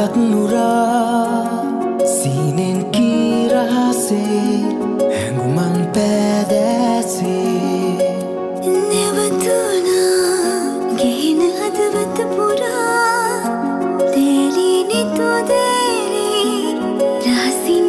මලක් නුරා සීනෙන් කීරහසේ හැඟුමන් පෑදෑසේ නැවතුනා ගෙන හදවත පුරා තේරී නිතු දේරී රහසින්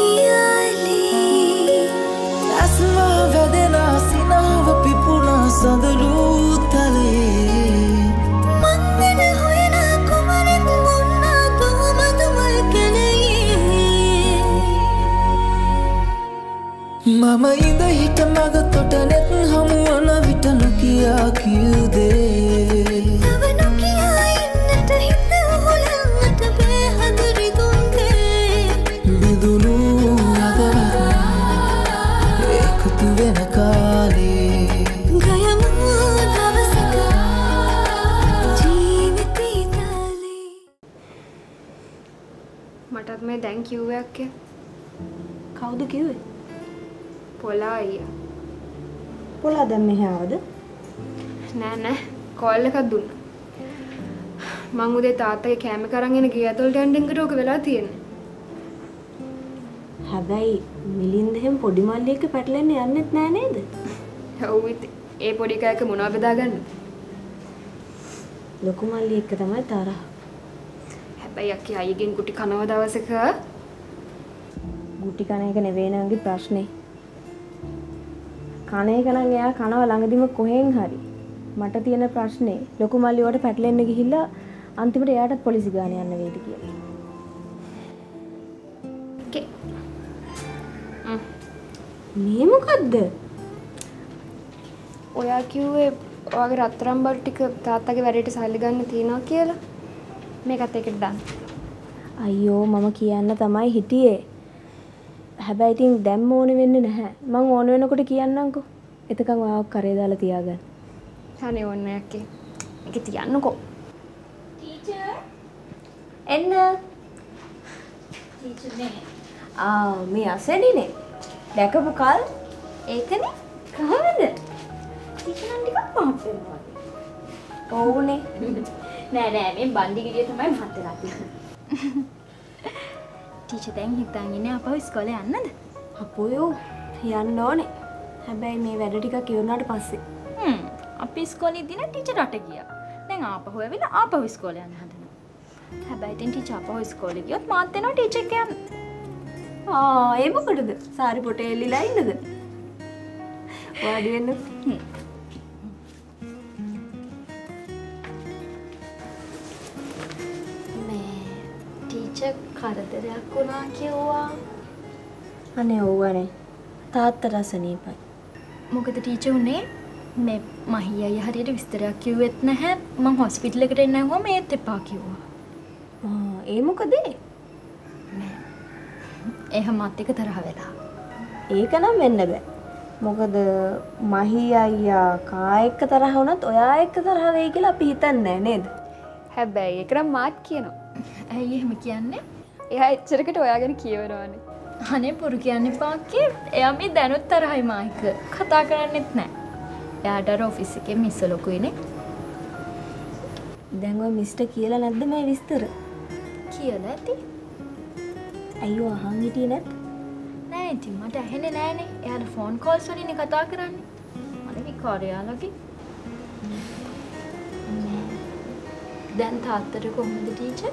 කියාලේ ඇස්වා වැදෙනා සිනාව පිපුණා සඳලු තලේ මංගන හොයන කුමරෙක් මුන්නා තුමතුමල් කැලයේ මම ඉඳ හිට මග තොට නෙත් හමුවන විට නොකියා කිව්දේ තව නොකියා ඉන්නට හිත උහුලන්නට බෑ හදරිදුන්ගේ බිදුණු අදවත එකතු වෙන කාලේ ගයමු දවසක ජීවිතේ තාලේ මටත් මේ දැන් කිව්වේ අක්කේ කවුද කිව්වේ? පොලා අයියා පොලා දැන් මෙහි ආවද? නෑ කෝල් එකක් දුන්නා මං උදේ තාත්තගේ කැම කරන් එන ගේ ඇතුළට යන්න එකට ඕක වෙලා තියෙන්නේ හැබැයි මිලින්ද එහෙම පොඩි මල්ලියක පැටලෙන්න යන්නෙත් නෑ නේද? ඔව් ඉතින් ඒ පොඩි කෑක මොනව බෙදාගන්නද ලොකු මල්ලිය එක්ක තමයි තරහ. හැබැයි අක්කේ අයියගෙන් කුටි කනව දවසක ගුටි කන එක නෙවෙයි නංගි ප්‍රශ්නේ. කන එක නම් එයා කනව ළඟදිම කොහෙන් හරි. මට තියෙන ප්‍රශ්නේ ලොකු මල්ලි වලට පැටලෙන්න ගිහිල්ලා අන්තිමට එයාටත් පොලිසි ගාන යන්න වේද කියලා. ඔකේ මේ මොකද්ද? ඔයා කිව්වේ ඔයාගේ රත්තරන් බඩු ටික තාත්තගේ වැඩේට සල්ලි ගන්න තියනවා කියලා මේකත් එකට දාන්න අයියෝ මම කියන්න තමයි හිටියේ. හැබැයි ඉතින් දැම්ම ඕනේ වෙන්නේ නැහැ. මං ඕන වෙනකොට කියන්නම්කෝ. එතකන් ඔයාව කරේ දාලා තියාගන්න. අනේ ඕනේ අක්කේ ඒක තියන්නකෝ ටීචර් එන්න. ටීචර් නේ. මේ අසෙනිනේ. දැකපු කල් ඒකනේ කවද? ටීචර් නම් ටිකක් මහත් වෙනවා. ඔව්නේ. නෑ මේ බන්දි ගෙඩිය තමයි මහත් වෙලා තියෙන්නේ. ටීචර් දැන් හිතන් ඉන්නේ අපව ඉස්කෝලේ යන්නද? අපෝයෝ යන්න ඕනේ. හැබැයි මේ වැඩ ටිකක් ඉවරනාට පස්සේ. අපි ඉස්කෝලේ ඉඳින ටීචර් රට ගියා. දැන් ආපහු ඇවිල්ලා ආපහු ඉස්කෝලේ යන්න හදනවා. හැබැයි ඉතින් ටීචර් ආපහු ඉස්කෝලේ ගියොත් මාත් එනවා ටීචර් එක යන්න. ඒ මොකටද? සාරි පොටේ එල්ලිලා ඉන්නද? වාඩි වෙන්න. ටීචර් කරදරයක් වුණා කිව්වා. අනේ ඕවනේ. තාත්තට අසනීපයි. මොකද ටීචර් උනේ මේ මහී අයියා හරියට විස්තරයක් කිව්වෙත් නැහැ. මං හොස්පිටල් එකට එන්න ආවම ඒත් එපා කිව්වා. ඒ මොකද? එහෙමත් එක තරහ වෙලා. ඒක නම් වෙන්න බෑ. මොකද මහී අයියා කා එක්ක තරහ වුණත් ඔයා එක්ක තරහ වෙයි කියලා අපි හිතන්නේ නැහැ නේද? හැබැයි ඒක නම් මාත් කියනවා ඇයි එහෙම කියන්නේ? එයා එච්චරකට ඔයා ගැන කියවනවානේ අනේ පුරු කියන්නේ පාක්කේ එයා මේ දැනුත් තරහයි මායික කතා කරන්නෙත් නැහැ. එයාට අර ඔෆිස් එකේ මිස් ලොකුයිනේ. දැන් ඔය මිස්ටර් කියලා නැද්ද මේ විස්තර? කියලා ඇති. අයියෝ අහන් හිටියේ නැත්? නෑ ඉතින් මට ඇහෙන්නේ නෑනේ. එයාට ෆෝන් කෝල්ස් වලින් කතා කරන්නේ. මම විකාරයාලගේ. දැන් තාත්තට කොහොමද ටීචර්?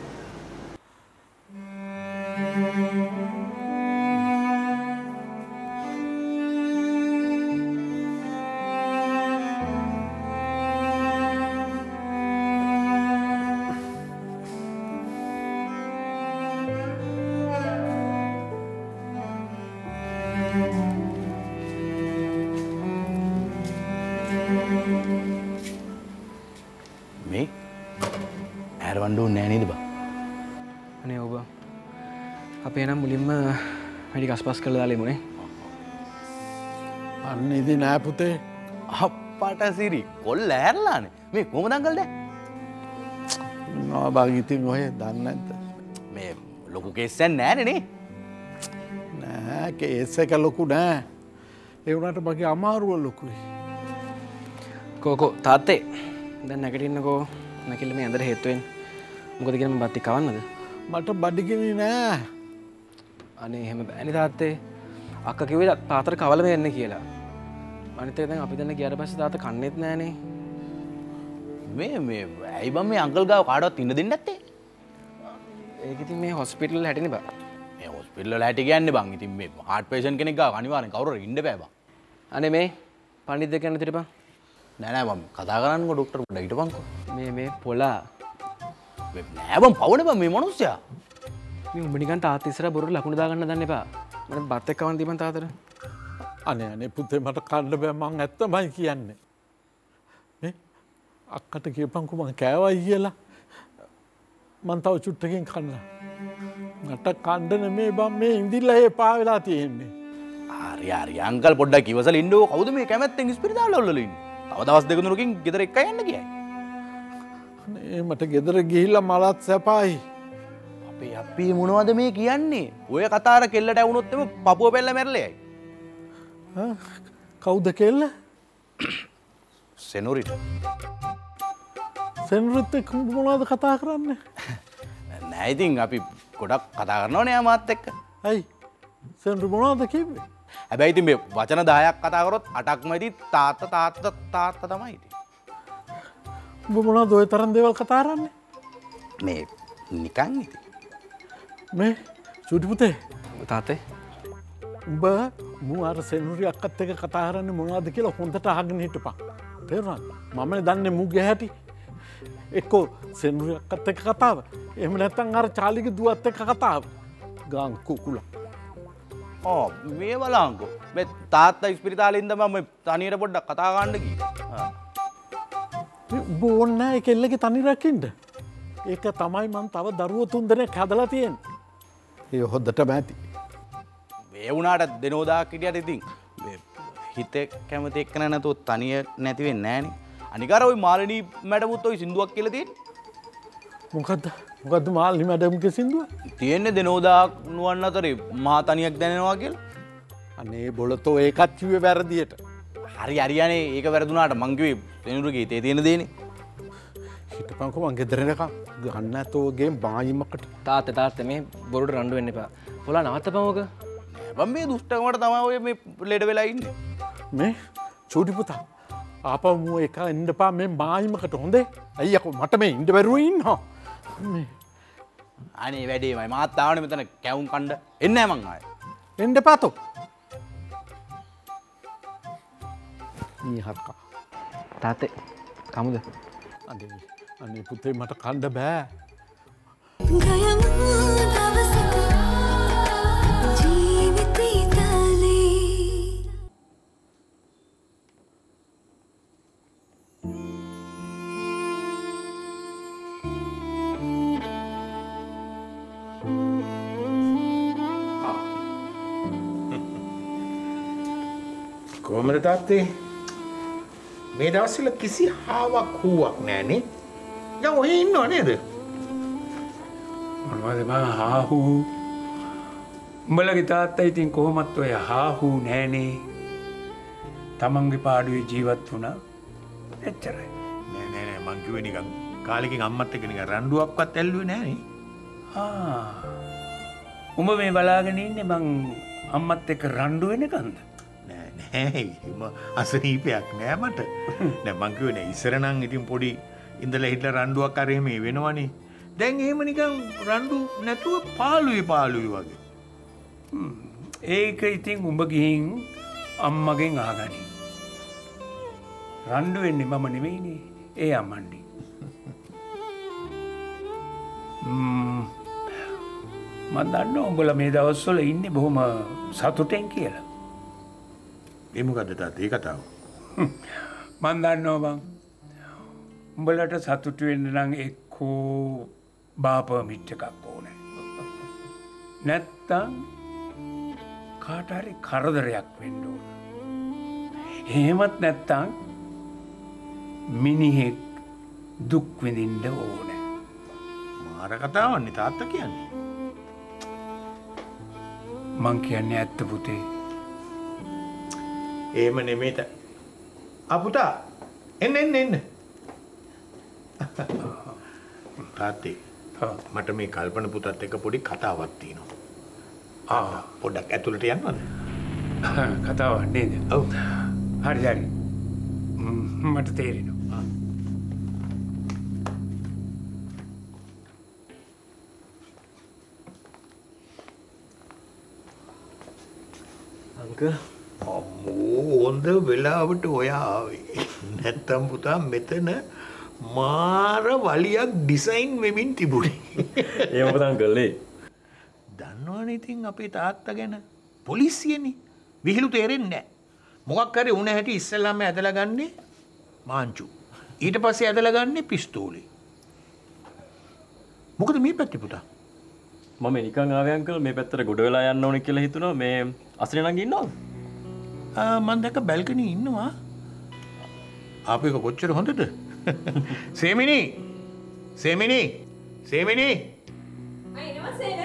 මේ ඇරවන්න ඕනේ නෑ නේද බා? අනේ ඔබ අපේ නම් මුලින්ම වැඩි කස්පස් කරලා දාලෙමුනේ. අන්න ඉතින් නෑ පුතේ. අප්පට සිරි කොල්ල ඇරලානේ. මේ කොහමද අංකල් දැන්? නෝ බාග් ඉතින් ඔය දන්නේ නැද්ද? මේ ලොකු කේස් එකක් නෑනේ නේ. නෑ කේස් එක ලොකු නෑ. ඒ වුණාට මගේ අමාරුව ලොකුයි. කෝකෝ තාත්තේ දැන් නැගිටින්නකෝ. නැකිල්ල මේ ඇඳට හේතු වෙන්නේ. මොකද කියන බත් ටික කවන්නද? මට බඩගිනි නෑ. අනේ එහෙම බෑනේ තාත්තේ. අක්කා කිව්වේ තාත්තට කවලම එන්න කියලා. අනිත් එක දැන් අපි දැන් ගියාට පස්සේ තාත්තා කන්නේත් නෑනේ. මේ ඇයි බං මේ අංකල් ගාව කාටවත් ඉන්න දෙන්නේ නැත්තේ? ඒක ඉතින් මේ හොස්පිටල් වල හැටෙනේ බං. මේ හොස්පිටල් වල හැටි කියන්නේ බං. ඉතින් මේ හાર્ට් පේෂන්ට් කෙනෙක් ගාව අනිවාර්යෙන් කවුරු හරි ඉන්න බෑ බං. අනේ මේ පණ්ඩිත දෙක යන තිරපන්. නෑ බං කතා කරන්නකෝ ડોක්ටර් පොඩ්ඩක් හිටපන්කෝ. මේ පොලා. නෑ බං පවුනේ බං මේ මිනිස්සයා. මේ උඹ නිකන් තාත්තා ඉස්සරහ බොරුට ලකුණු දාගන්න දන්න එපා. මම බත් එක්ක කවන්න දීපන් තාත්තට. අනේ පුතේ මට කන්න බෑ මං ඇත්තමයි කියන්නේ. මේ අක්කට කියපන්කෝ මං කෑවයි කියලා. මං තව චුට්ටකින් කන්න. මට කන්න නෙමේ බං මේ ඉඳිලා එපා වෙලා තියෙන්නේ. හරි අංකල් පොඩ්ඩක් ඉවසලා ඉන්නකෝ. කවුද මේ කැමැත්තෙන් ඉස්පිරිතාල වල ඉන්නේ? තව දවස් දෙක තුනකින් ගෙදර එක්ක යන්න කියයි. අනේ මට ගෙදර ගිහිල්ලා මලත් සැපයි. අපි මොනවද මේ කියන්නේ? ඔය කතාර කෙල්ලට ඇවුනොත් එම පපුව පෙල්ල මැරලෙයි. කවුද කෙල්ල? සෙනොරිට. සෙනොරිත් එක්ක මොනවද කතා කරන්නේ? නෑ ඉතින් අපි ගොඩක් කතා කරනවනේ මාත් එක්ක. ඇයි? සෙනොරි මොනවද කිව්වේ? හැබැයි ඉතින් මේ වචන 10ක් කතා කරොත් 8ක්ම ඉතින් තාත්තා තමයි ඉතින්. උඹ මොනවද ඔය තරම් දේවල් කතා කරන්නේ? මේ නිකන් ඉතින්. මේ චූටි පුතේ තාත්තේ උඹ මු අර සෙනොරි අක්කත් එක්ක කතා කරන්නේ මොනවද කියලා හොඳට අහගෙන හිටපන්. තේරුණාද? මමනේ දන්නේ මුගේ හැටි. එක්කෝ සෙනොරි අක්කත් එක්ක කතාව. එහෙම නැත්නම් අර චාලිගේ දුවත් එක්ක කතාව. ගාන් කුකුල. මේ බලංකෝ. මේ තාත්තා ඉස්පිරිතාලේ ඉඳන් මම තනියට පොඩ්ඩක් කතා ගන්න ගියා. උඹ ඕන්නේ නැහැ ඒ කෙල්ලගේ තනි රකින්න. ඒක තමයි මම තව දරුවෝ 3 දෙනෙක් හදලා තියෙන්නේ. ඒ හොද්දටම ඇති. ඒ වුණාට දෙනෝදාක් හිටියට ඉතින් හිතේ කැමති එක්කන නැතුව තනිය නැති වෙන්නේ නෑනේ. අනික අර ওই මාලිනී මැඩමුත් ওই සින්දුවක් කියලා තියෙන්නේ. මොකද්ද මාලිනී මැඩම්ගේ සින්දුව? තියෙන්නේ දෙනෝදාක් නුවන් අතරේ මහා තනියක් දැනෙනවා කියලා. අනේ බොලතෝ ඒකත් කිව්වේ වැරදියට. හරි හරියනේ ඒක වැරදුනාට මං කිව්වේ දෙනුරුගේ හිතේ තියෙන දේනේ. හිටපන්කෝ මං ගෙදර එනකම් ගන්න නැතෝ ගේම් බායිමකට. තාත්තා මේ බොරුට රණ්ඩු වෙන්න එපා. පොලා නවත්තපන් ඕක. මම මේ දුෂ්ටකමට තමයි ඔය මේ ලෙඩ වෙලා ඉන්නේ. මේ චූටි පුතා ආපහු මෝ එක එන්නපා මේ බායිමකට හොඳේ. අයියකෝ මට මේ ඉන්න බැරුව ඉන්නවා. මේ අනේ වැඩේමයි මාත් ආවනේ මෙතන කැවුම් කණ්ඩ. එන්නේ නැහැ මං ආයේ. එන්න එපා තෝ. මේ හක්කා. තාත්තේ කමුද? අනේ පුතේ මට කන්න බෑ. ගයමු දවසක ජීවිතේ තලේ කොහමද තාත්තේ? මේ දවස්වල කිසි හාවක් හුවක් නෑනේ. දැන් ඔහේ ඉන්නව නේද? මොනවද මං හාහු? උඹලගේ තාත්තා ඉතින් කොහොමත් ඔය හාහු නෑනේ. තමන්ගේ පාඩුවේ ජීවත් වුණා. එච්චරයි. නෑ මං කිව්වේ නිකන් කාලෙකින් අම්මත් එක්ක නිකන් රණ්ඩුවක්වත් ඇල්ලුවේ නෑනේ. උඹ මේ බලාගෙන ඉන්නේ මං අම්මත් එක්ක රණ්ඩු වෙනකන්ද? නෑ එහෙම අසනීපයක් නෑ මට. නෑ මං කිව්වේ නෑ ඉස්සර නම් ඉතින් පොඩි ඉඳලා හිටලා රණ්ඩුවක් අර එහෙම වෙනවනේ. දැන් එහෙම නිකන් රණ්ඩු නැතුව පාළුයි වගේ. ඒක ඉතින් උඹ ගිහින් අම්මගෙන් අහගනි. රණ්ඩු වෙන්නේ මම නෙමෙයිනේ. ඒ අම්මන්ඩි. මම දන්නවා උඹලා මේ දවස්වල ඉන්නේ බොහොම සතුටෙන් කියලා. ඒ මොකද්ද තාත්තේ ඒ කතාව? මම දන්නවා බං. උඹලට සතුටු වෙන්න නම් එක්කෝ බාපර්මිට් එකක් ඕනේ. නැත්තම් කාට හරි කරදරයක් වෙන්න ඕන. එහෙමත් නැත්තම් මිනිහෙක් දුක් විඳින්න ඕනේ. මාර කතාවන්නේ තාත්තා කියන්නේ. මං කියන්නේ ඇත්ත පුතේ. එහෙම නෙමෙයි අපුතා එන්න තාත්තේ මට මේ කල්පන පුතත් එක්ක පොඩි කතාවක් තියෙනවා. පොඩ්ඩක් ඇතුළට යන්නවද? කතාවක් නේද? ඔව්. හරි හරි. මට තේරෙනවා. අංකල් හොඳ වෙලාවට ඔයා ආවේ. නැත්තම් පුතා මෙතන මාර වලියක් ඩිසයින් වෙමින් තිබුණේ. එහෙම පුතන් කළේ. දන්නවනේ ඉතින් අපේ තාත්තා ගැන පොලිසියනේ. විහිළු තේරෙන්නේ නැහැ. මොකක් හරි උණ හැටි ඉස්සෙල්ලාම ඇදලා ගන්නේ මාංචු. ඊට පස්සේ ඇදලා ගන්නේ පිස්තෝලේ. මොකද මේ පැත්තේ පුතා? මම නිකන් ආවේ අංකල් මේ පැත්තට ගොඩ වෙලා යන්න ඕනේ කියලා හිතුණා. මේ අසනේ නංගි ඉන්නවද? මම දැක්ක බැල්කනි ඉන්නවා. ආපු එක කොච්චර හොඳද? සේමිනි! සේමිනි! සේමිනි! අයිනවා සේන.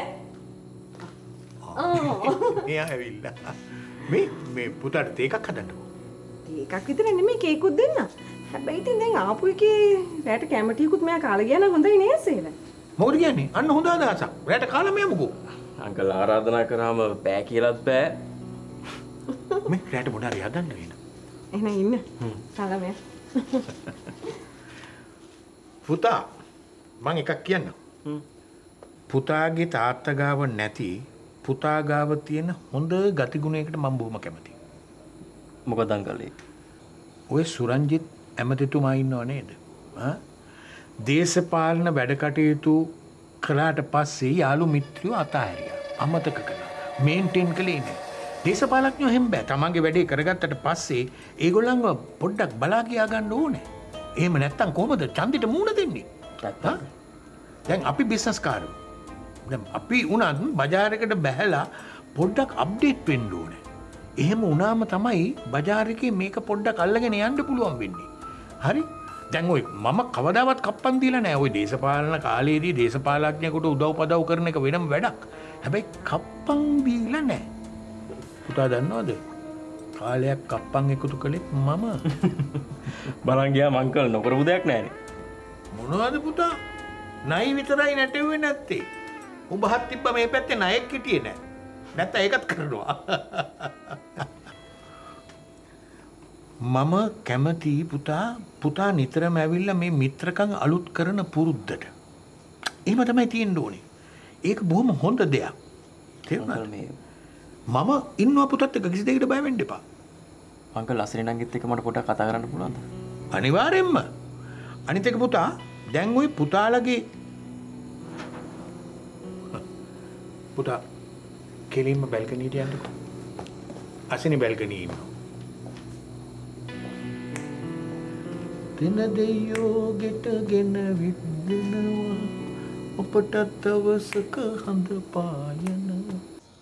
මෙයා ඇවිල්ලා. මේ පුතාට තේ එකක් හදන්නකෝ. තේ එකක් විතර නෙමෙයි කේකුත් දෙන්න. හැබැයි ඉතින් දැන් ආපු එකේ රැට කැමටිකුත් මෙයා කාලා ගියා නම් හොඳයි නේද සේන? මොකද කියන්නේ? අන්න හොඳ අදහසක්. රැට කාලා මෙමුකෝ. අංකල් ආරාධනා කරාම බෑ කියලාත් බෑ. මේ රැට මොනවා හරි හදන්න වෙන. එහෙනම් ඉන්න. කාලා මෙයා. පුතා මං එකක් කියන්නම්. පුතාගේ තාත්තා ගාව නැති පුතා ගාව තියෙන හොඳ ගතිගුණයකට මම බොහොම කැමතියි. මොකද අංකල් ඒ? ඔය සුරංජිත් ඇමතිතුමා ඉන්නව නේද? දේශපාලන වැඩ කටයුතු කළාට පස්සේ යාළු මිත්‍රයෝ අතහැරියා. අමතක කළා. මේන්ටේන් කළේ නැහැ. දේශපාලඥයෝ හැම බෑ. තමන්ගේ වැඩේ කරගත්තට පස්සේ ඒගොල්ලන්ව පොඩ්ඩක් බලා කියා ගන්න ඕනේ. එහෙම නැත්තම් කොහොමද ඡන්දෙට මූණ දෙන්නේ? දැන් අපි බිස්නස් කාරෝ. දැන් අපි උනත් බජාරයකට බැහැලා පොඩ්ඩක් අප්ඩේට් වෙන්න ඕනේ. එහෙම වුණාම තමයි බජාර එකේ මේක පොඩ්ඩක් අල්ලගෙන යන්න පුළුවන් වෙන්නේ. හරි? දැන් ඔය මම කවදාවත් කප්පන් දීලා නැහැ. ඔය දේශපාලන කාලේදී දේශපාලඥයෙකුට උදව් පදව් කරන එක වෙනම වැඩක්. හැබැයි කප්පන් දීලා නැහැ. පුතා දන්නවද? කාලයක් කප්පන් එකතු කළෙත් මම. බලන් ගියා මංකල් නොකරපු දෙයක් නැහැනේ. මොනවද පුතා? නයි විතරයි නැටෙන්නේ නැත්තේ. උඹහත් තිබ්බ මේ පැත්තේ නයෙක් හිටියේ නැහැ. නැත්නම් ඒකත් කරනවා. මම කැමති පුතා නිතරම ඇවිල්ලා මේ මිත්‍රකම් අලුත් කරන පුරුද්දට. එහෙම තමයි තියෙන්න ඕනේ. ඒක බොහොම හොඳ දෙයක්. තේරුණාද? මම ඉන්නවා පුතත් එක්ක කිසි දෙයකට බය වෙන්න එපා. අංකල් අසරේ නංගිත් එක්ක මට පොඩ්ඩක් කතා කරන්න පුළුවන්ද? අනිවාර්යෙන්ම. අනිත් එක පුතා දැන් ওই පුතාලගේ පුතා කෙලින්ම බැල්කනියට යන්නකෝ. අසනේ බැල්කනියේ ඉන්නවා. දින දෙයෝ ගෙටගෙන විද්දෙනවා ඔපට තවසක හඳ පායනවා.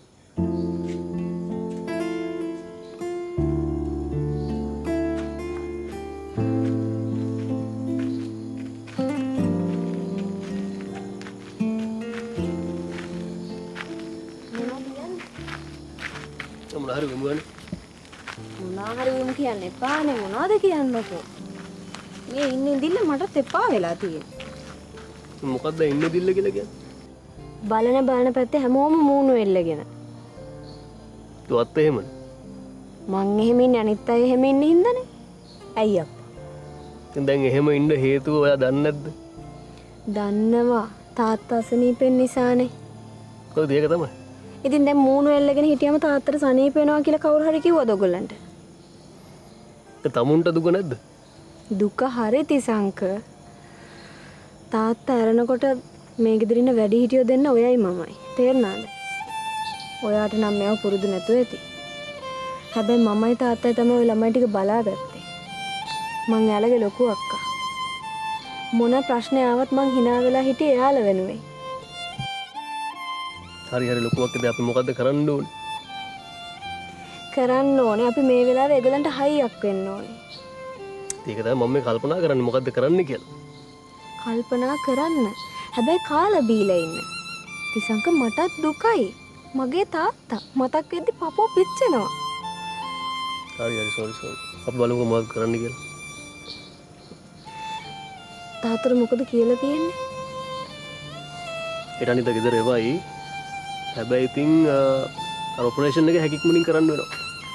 මොනාහරි වුණ කියන්න එපානේ මොනවද කියන්නකෝ. මේ ඉන්න ඉඳිල්ල මටත් එපා වෙලා තියෙන්නේ. මොකද්ද ඉන්න ඉඳිල්ල කියලා කියන්නේ? බලන පැත්තේ හැමෝම මූණු එල්ලගෙන. දුවත් එහෙමද? මං එහෙම ඉන්නේ අනිත් අය එහෙම ඉන්නේ හින්දානේ. ඇයි අප්පා? දැන් එහෙම ඉන්න හේතුව ඔයා දන්නේ නැද්ද? දන්නවා. තාත්තා අසනීපෙන් නිසානේ. කොහොමද ඒක තමයි? ඉතින් දැන් මූණු එල්ලගෙන හිටියම තාත්තට සනීප වෙනවා කියලා කවුරු හරි කිව්වද ඔයගොල්ලන්ට? තමුන්ට දුක නැද්ද? දුක හරි තිසංක. තාත්තා ඇරෙනකොට මේ ගෙදර ඉන්න වැඩි හිටියෝ දෙන්න ඔයයි මමයි. තේරුණාද? ඔයාට නම් මේව පුරුදු නැතුව ඇති. හැබැයි මමයි තාත්තයි තමයි ඔය ළමයි ටික බලාගත්තේ. මං එයාලගේ ලොකු අක්කා. මොන ප්‍රශ්නේ ආවත් මං hina වෙලා හිටියේ එයාලා වෙනුවෙන්. හරි ලොකු අක්කද අපි මොකද්ද කරන්න ඕනේ? කරන්න ඕනේ අපි මේ වෙලාවේ ඒගොල්ලන්ට හයියක් වෙන්න ඕනේ. ඒක තමයි මම මේ කල්පනා කරන්නේ මොකද්ද කරන්න කියලා. කල්පනා කරන්න. හැබැයි කාලා බීලා ඉන්න. තිසංක මටත් දුකයි. මගේ තාත්තා මතක් වෙද්දි පපුව පිච්චෙනවා. හරි සෝරි. අපි බලමු මොකක්ද කරන්න කියලා. තාත්තට මොකද කියලා තියෙන්නේ? ඊට අනිත ගෙදර එවයි. හැබැයි ඉතින් අර ඔපරේෂන් එක හැකියක්මනින් කරන්න වෙනවා.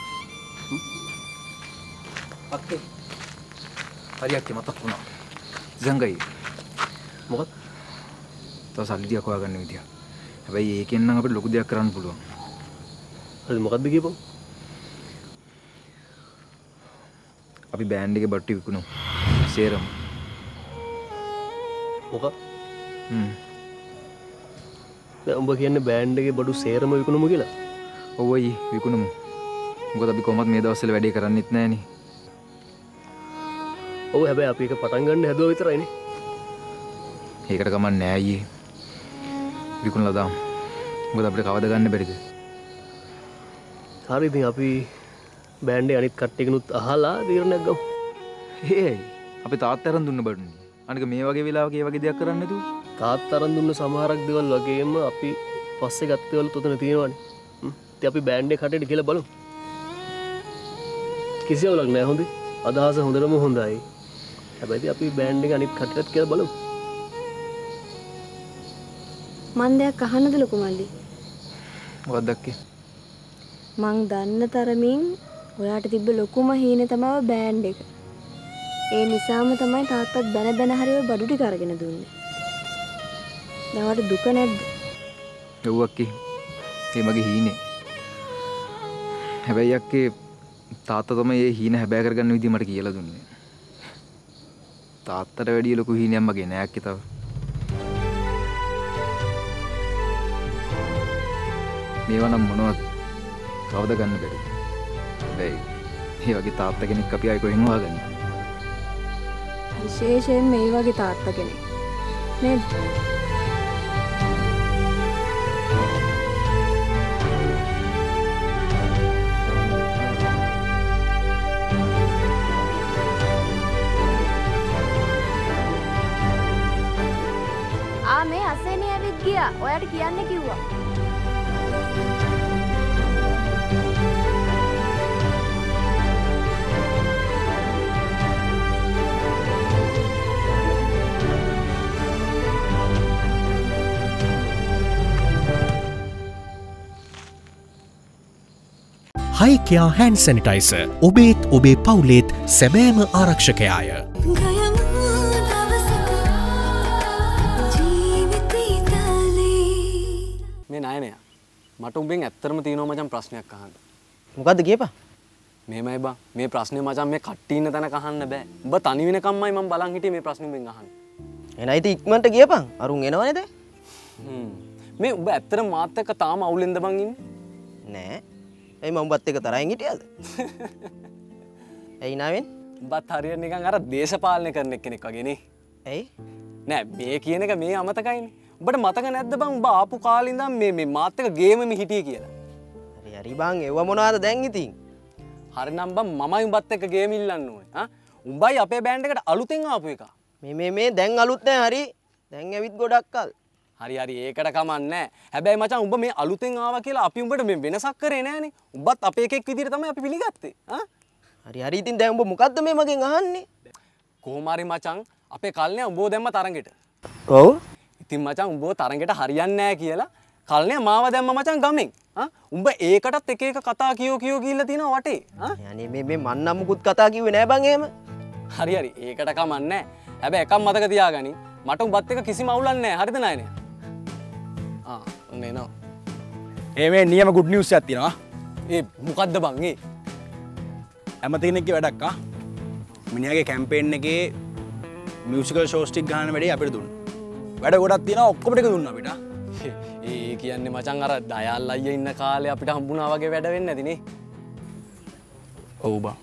අක්කේ. හරියට මතක් වුණා. ජංගයි. මොකක්ද? තව සල්ලි ටිකක් හොයාගන්න විදිය. හැබැයි ඒකෙන් නම් අපිට ලොකු දෙයක් කරන්න පුළුවන්. හරි මොකක්ද කියපන්? අපි බෑන්ඩ් එකේ බට්ටි විකුණමු. සේරම. මොකක්? දැන් උඹ කියන්නේ බෑන්ඩ් එකේ බඩු සේරම විකුණමු කියලා? ඔව් අයියේ විකුණමු. මොකද අපි කොහොමද මේ දවස්වල වැඩේ කරන්නෙත් නැහනේ. ඔව් හැබැයි අපි එක පටන් ගන්න හැදුවා විතරයිනේ. ඒකට කමක් නෑ අයියේ. විකුණලා දාමු. මොකද අපිට කවද ගන්න බැරිද? හරි ඉතින් අපි බෑන්ඩ් එකේ අනිත් කට්ටියකනුත් අහලා තීරණයක් ගමු. හේයි. අපි තාත්තා අරන් දුන්න බඩුනේ. අනික මේ වගේ වෙලාවක ඒ වගේ දෙයක් කරන්න නැතුව තාත්තා අරන් දුන්න සමහරක් දේවල් වගේම අපි පස්සේ ගත්ත දේවල් උතන තියෙනවානේ. ඉතින් අපි බෑන්ඩ් එක කටේට ගිහලා බලමු. කිසියවලක් නෑ හොඳේ. අදහස හොඳටම හොඳයි. හැබැයි අපි බෑන්ඩ් එක අනිත් කටේට කියලා බලමු. මන් දෙයක් අහන්නද ලොකු මල්ලි? මොකක්ද අක්කේ? මං දන්න තරමින් ඔයාට තිබ්බ ලොකුම හීනේ තමයි බෑන්ඩ් එක. ඒ නිසාම තමයි තාත්තත් බැන බැන හරි ඔය බඩු ටික අරගෙන දුන්නේ. දැන් දුක නැද්ද? ඔව් අක්කේ. ඒ මගේ හීනේ. හැබැයි අක්කේ තාත්තා තමයි මේ හීන හැබෑ කරගන්න විදිහ මට කියලා දුන්නේ. තාත්තට වැඩිය ලොකු හීනයක් මගේ නෑ අක්කේ තව. මේවා නම් මොනවද? කවද ගන්න බැරි. හැබැයි මේ වගේ තාත්තා කෙනෙක් අපි ආයෙ කොහෙන් හොයාගන්නේ? විශේෂයෙන් මේ වගේ තාත්තා කෙනෙක්. නේද? මේ අසේනිය ඇවිත් ගියා. ඔයාට කියන්න කිව්වා. හයිකියා හැන්ඩ් සැනිටයිසර් ඔබේත් ඔබේ පවුලේත් සැබෑම ආරක්ෂකයාය. මේ නයනය මට උඹෙන් ඇත්තටම තියෙනවා මචං ප්‍රශ්නයක් අහන්න. මොකද්ද කියපන්? මේමයි බං මේ ප්‍රශ්නේ මචං මේ කට්ටිය ඉන්න තැනක අහන්න බෑ. උඹ තනි වෙනකම්මයි මම බලන් හිටියේ මේ ප්‍රශ්නේ උඹෙන් අහන්න. එනයි ඉතින් ඉක්මනට කියපන්. අරුන් එනවනේ දැන්. මේ උඹ ඇත්තටම මාත් එක්ක තාම අවුලෙන්ද බං ඉන්නේ? නෑ. එයි මම උඹත් එක්ක තරහින් හිටියද? එයි නාවෙන්? උඹත් හරියට නිකන් අර දේශපාලනය කරන කෙනෙක් වගේ නේ. ඇයි? නෑ මේ කියන එක මේ අමතකයිනේ. උඹට මතක නැද්ද බං උඹ ආපු කාලේ ඉඳන් මේ මාත් එක්ක ගේමෙම හිටියේ කියලා? හරි හරි බං එව්ව මොනවද දැන් ඉතින්? හරිනම් බං මමයි උඹත් එක්ක ගේම ඉල්ලන්න ඕනේ. උඹයි අපේ බෑන්ඩ් එකට අලුතෙන් ආපු එක. මේ දැන් අලුත් නෑ හරි. දැන් ඇවිත් ගොඩක් කල්. හරි හරි ඒකට කමක් නෑ. හැබැයි මචං උඹ මේ අලුතෙන් ආවා කියලා අපි උඹට මේ වෙනසක් කරේ නෑනේ. උඹත් අපේ එකෙක් විදිහට තමයි අපි පිළිගත්තේ. හරි හරි ඉතින් දැන් උඹ මොකද්ද මේ මගෙන් අහන්නේ? කොහොම හරි මචං අපේ කල්ණියා උඹව දැම්ම තරඟෙට. ඔව්. ඉතින් මචං උඹව තරඟෙට හරියන්නේ නෑ කියලා කල්ණියා මාව දැම්ම මචං ගමෙන්. උඹ ඒකටත් එක එක කතා කියෝ ගිහිල්ලා තිනවා වටේ. අනේ මේ මන් නම් මුකුත් කතා කිව්වේ නෑ බං එහෙම. හරි හරි ඒකට කමක් නෑ. හැබැයි එකක් මතක තියාගනි. මට උඹත් එක්ක කිසිම අවුලක් නෑ. හරිද නයනේ? නෝ මේ නියම ගුඩ් නිවුස් එකක් තියෙනවා. ඒ මොකද්ද බං ඒ? ඇමතිගෙනෙක්ගේ වැඩක් මිනිහාගේ කැම්පේන් එකේ මියුසිකල් ෂෝස් ටික ගන්න වැඩේ අපිට දුන්නා. වැඩ ගොඩක් තියෙනවා ඔක්කොම ටික දුන්නා අපිට. ඒ කියන්නේ මචං අර දයාල් අයියා ඉන්න කාලේ අපිට හම්බුණා වගේ වැඩ වෙන්නේ නැති නේ. ඔව් බං.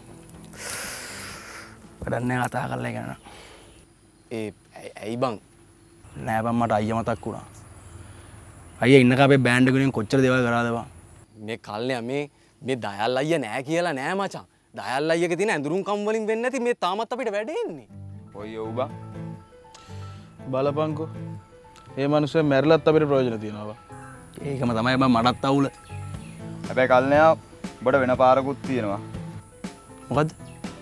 වැඩක් නෑ කතා කරලා ඉගෙන. ඇයි බං? නෑ බං මට අයියා මතක් වුණා. අයියා ඉන්නක අපේ බෑන්ඩ් එකෙන් කොච්චර දේවල් කරාද බං. මේ කල්ණියා මේ දයාල් අයියා නෑ කියලා නෑ මචං. දයාල් අයියාගේ තියෙන ඇඳුරුම් කම් වලින් වෙන්නේ නැති මේ තාමත් අපිට වැඩ එන්නේ. ඔය ඔව් බං. බලපංකෝ. මේ මිනිස්සු මැරිලත් අපිට ප්‍රයෝජන තියෙනවා බං. ඒකම තමයි බං මටත් අවුල. හැබැයි කල්ණයා ඔබට වෙන පාරකුත් තියෙනවා. මොකද්ද?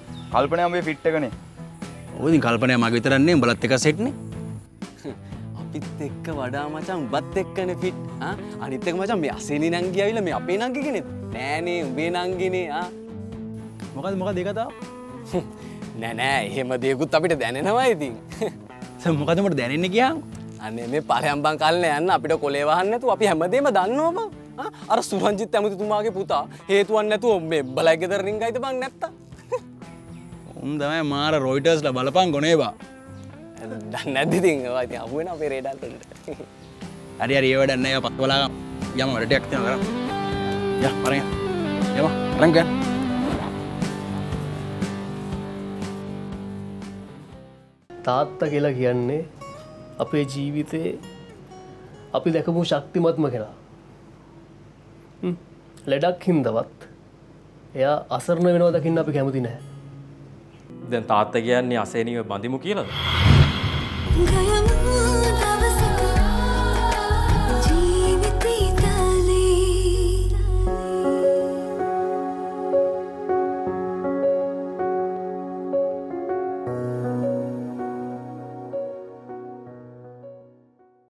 කල්පනයා මේ ෆිට් එකනේ. ඔය ඉතින් කල්පනයා මගේ විතරක් නේ උඹලත් එක සෙට් නේ. අපි අපිත් එක්ක වඩා මචං උඹත් එක්කනේ ෆිට්. අනිත් එක මචං මේ අසේනි නංගි ආවිලා මේ අපේ නංගි කෙනෙක් නෑනේ උඹේ නංගිනේ. මොකද ඒ කතාව? නෑ එහෙම දෙයක්ත් අපිට දැනෙනවා ඉතින්. මොකද මට දැනෙන්නේ කියන්? අනේ මේ පරයම්බන් කල්නේ යන්න අපිට කොලේ වහන්න නැතුව අපි හැමදේම දන්නවා බං. අර සුරංජිත් ඇමතිතුමාගේ පුතා හේතුවක් නැතුව මේ බලයි ගෙදර රින්ගයිද බං නැත්තා. උන් තමයි මාර රොයිටර්ස්ලා බලපන් ගොනේ බා. දන්නේ නැද්ද ඉතින් ඔය ඉතින් අහු වෙන අපේ රේඩාර් වලට. හරි හරි ඒ වැඩක් නෑ පත්වලා යම වැඩ ටිකක් තියෙනවා කරමු. යා පරෙන්. යම පරෙන් ගන්න. තාත්තා කියලා කියන්නේ අපේ ජීවිතේ අපි දැකපු ශක්තිමත්ම කෙනා. ලෙඩක් හින්දවත් එයා අසරණ වෙනවා දකින්න අපි කැමති නැහැ. දැන් තාත්තා කියන්නේ අසේනිව බඳිමු කියලාද? ගයමු